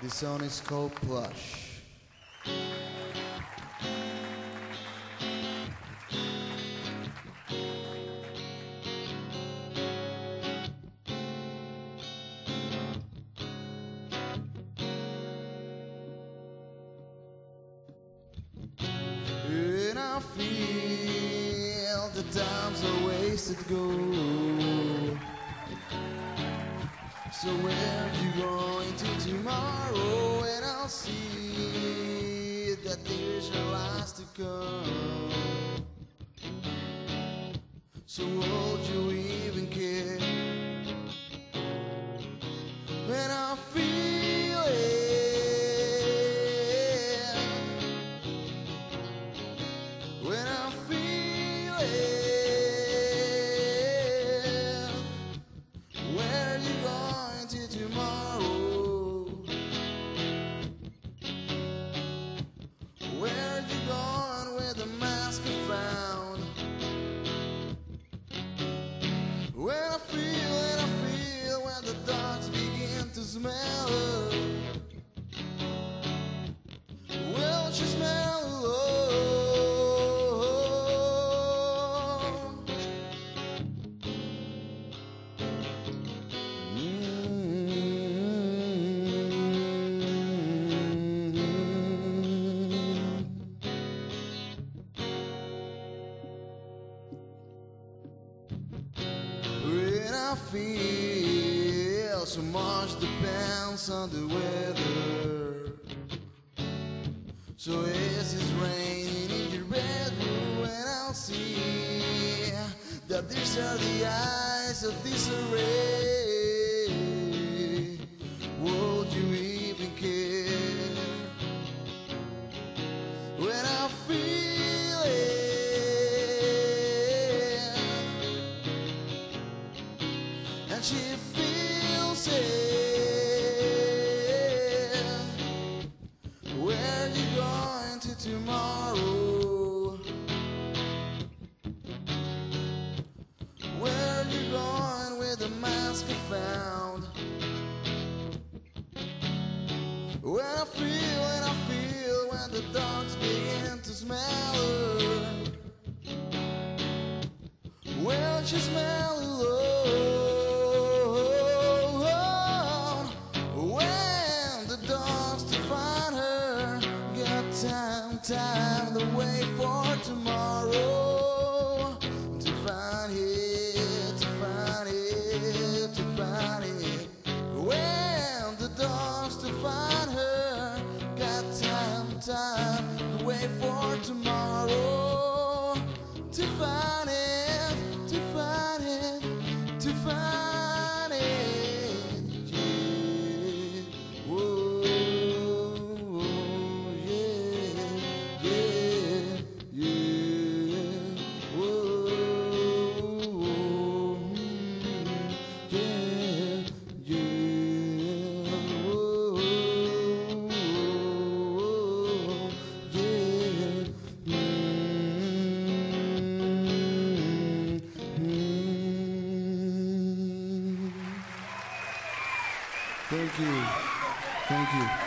This song is called Plush. And I feel the times are wasted gold. So where you going to tomorrow? And I'll see that there's a last to come. So would you even care? When I feel it, when I feel it, where you going to tomorrow? Where you going with the mask I found? When I feel when the dogs begin to smell, won't you smell alone? When I feel so much depends on the weather. So is it raining in your bedroom? And I'll see that these are the eyes of disarray. Would you even care? When I feel it, and she feels it, where you going to tomorrow? Where you going with the mask I found? When I feel when the dogs begin to smell her, won't you smell alone? When the dogs to find her, got time to wait for tomorrow, to find it, to find it, to find it. When the dogs to find her, got time to wait for tomorrow, to find it, to find it, to find it. Yeah, whoa, yeah, yeah, yeah, whoa, yeah, yeah, whoa, yeah. Thank you. Thank you.